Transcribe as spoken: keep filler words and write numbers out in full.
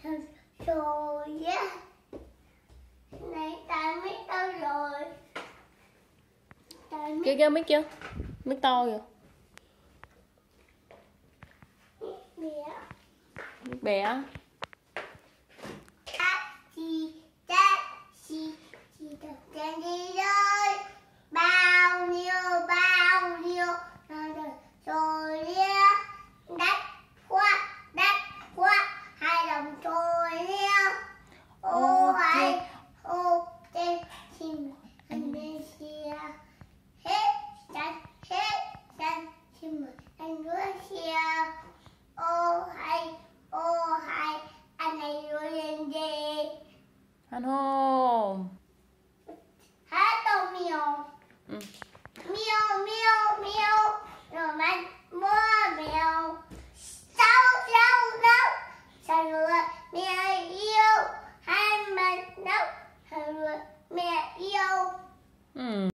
Rồi á. Này tay mic đâu rồi? Tay mic. Kêu kêu mic chưa? Mic to rồi. Bẻ. Mic bé. Taxi, taxi, chị được trên đi rồi. Bao nhiêu, bao nhiêu, nó được rồi nha. Đắt quá, đắt quá, hai đồng rồi nha. Ô hai, ô tê, xin mời anh lên xe. Hết sạch, hết sạch, xin mời anh rửa xe. Ô hai, ô hai, anh này rửa lên gì? Hoan hô. Hát đâu mèo. Ừ. Mèo, mèo, mèo. Rồi mắt mua mèo. Sao, sao, sao. Sao rồi mẹ yêu. Hai mặt nấu. Sao rồi mẹ yêu. Ừ.